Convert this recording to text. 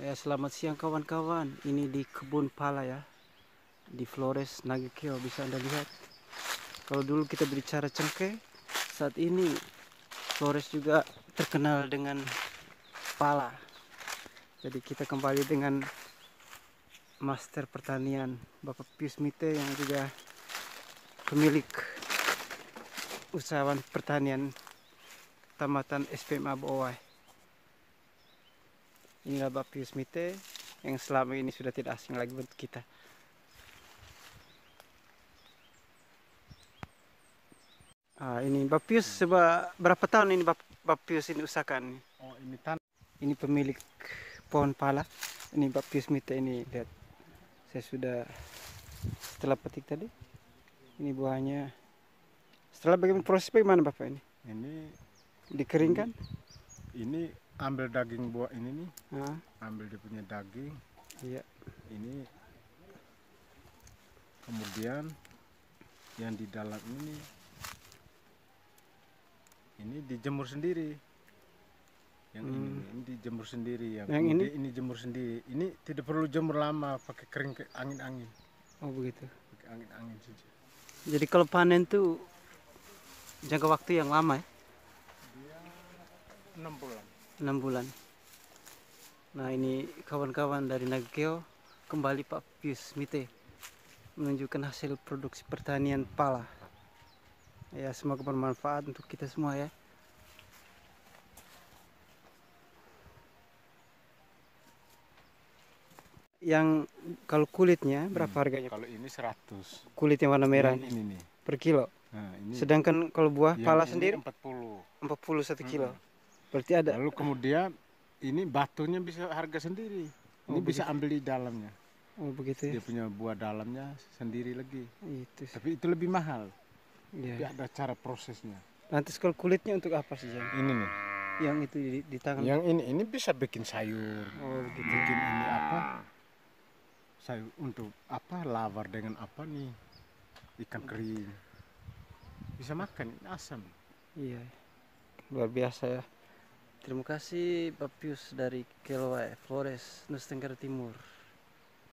Ya, selamat siang kawan-kawan. Ini di kebun pala ya, di Flores Nagekeo, bisa Anda lihat. Kalau dulu kita berbicara cengkeh, saat ini Flores juga terkenal dengan pala. Jadi kita kembali dengan Master Pertanian Bapak Pius Mite yang juga pemilik usahawan pertanian Kecamatan SPMA Bowai. Inilah Bapak Pius Mite yang selama ini sudah tidak asing lagi untuk kita. Ini Bapak Pius berapa tahun ini Bapak Pius ini usahakan? Oh, Ini pemilik pohon pala. Ini Bapak Pius Mite ini, lihat. Saya sudah setelah petik tadi. Ini buahnya. Setelah bagaimana Bapak ini? Ini Dikeringkan? ini ambil daging buah ini nih, Ah, ambil dia punya daging. iya. Ini kemudian yang di dalam ini dijemur sendiri. Yang ini dijemur sendiri, yang ini jemur sendiri. Ini tidak perlu jemur lama, pakai kering ke angin-angin. Oh begitu. Pakai angin-angin saja. Jadi kalau panen tuh jangka waktu yang lama ya? Dia 6 bulan. 6 bulan. Nah ini kawan-kawan dari Nagekeo, kembali Pak Pius Mite menunjukkan hasil produksi pertanian pala. Ya, semoga bermanfaat untuk kita semua ya. Yang kalau kulitnya berapa harganya? Kalau ini 100. Kulit yang warna merah Ini nih. per kilo. Nah, ini Sedangkan kalau buah yang pala ini sendiri 40. 41 kilo. Berarti ada. Lalu kemudian ini batunya bisa harga sendiri. Ini bisa ambil di dalamnya. Oh begitu ya. Dia punya buah dalamnya sendiri lagi. Itu. Tapi itu lebih mahal. Tapi Iya. ada cara prosesnya. Lantas kalau kulitnya untuk apa sih, Jan? Ini nih. Yang itu di tangan. Yang ini bisa bikin sayur. Oh begitu. Bikin ini apa? Sayur untuk apa? Lawar dengan apa nih? Ikan kering. Bisa makan, ini asam. Iya. Luar biasa ya. Terima kasih Bapak Pius dari Kelowai, Flores, Nusa Tenggara Timur.